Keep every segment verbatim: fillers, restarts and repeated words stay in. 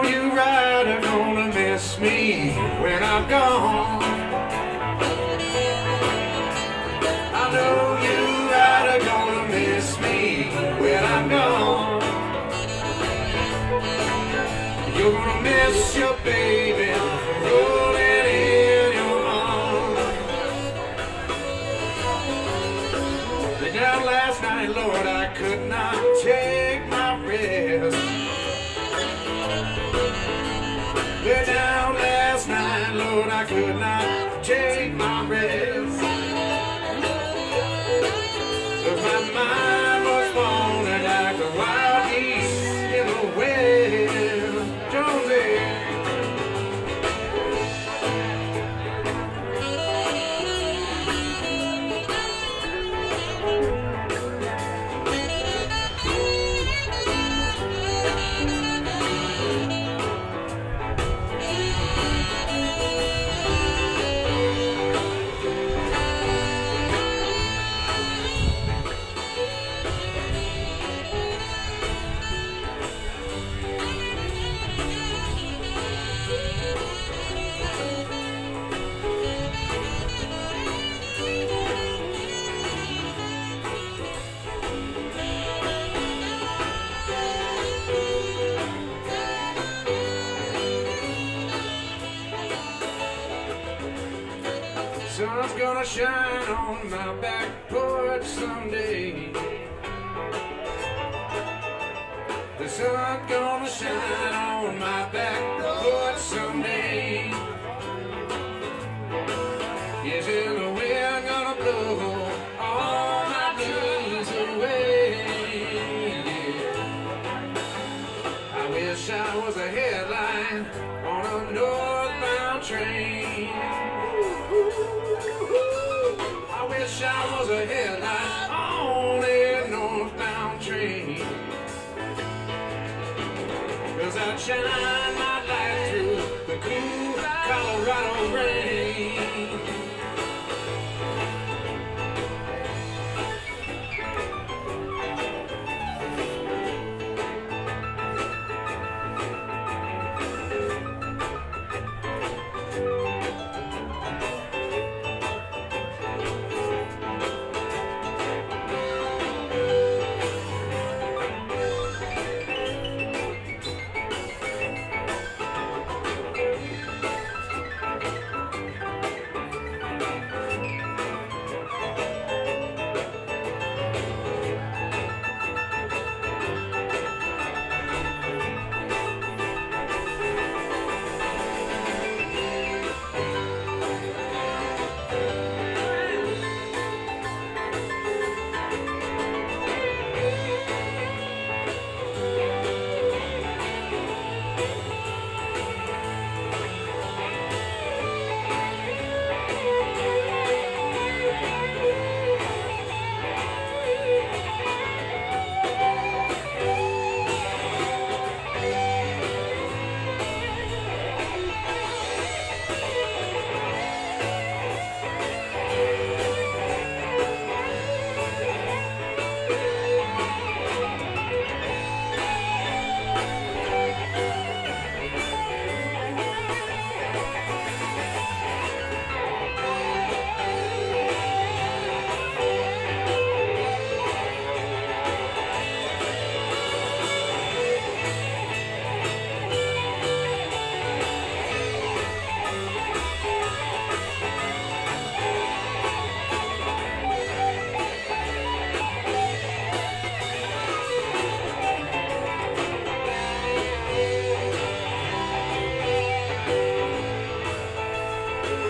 you right are gonna miss me when I'm gone. I know you right are gonna miss me when I'm gone. You're gonna miss your baby rolling in your arms. Lay down last night, Lord, I could not take my rest. Lay down last night, Lord, I could not take my rest. 'Cause my mind was wandering like the wild geese in the wind. Jonesy. Sun's gonna shine on my back porch someday. The sun's gonna shine on my back porch someday. Yes, and the wind gonna blow all my blues away. Yeah. I wish I was a headline on a northbound train. I wish I was a headline on a northbound train. 'Cause I'd shine my light through the cool Colorado rain.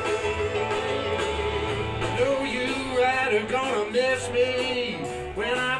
Gonna miss me when I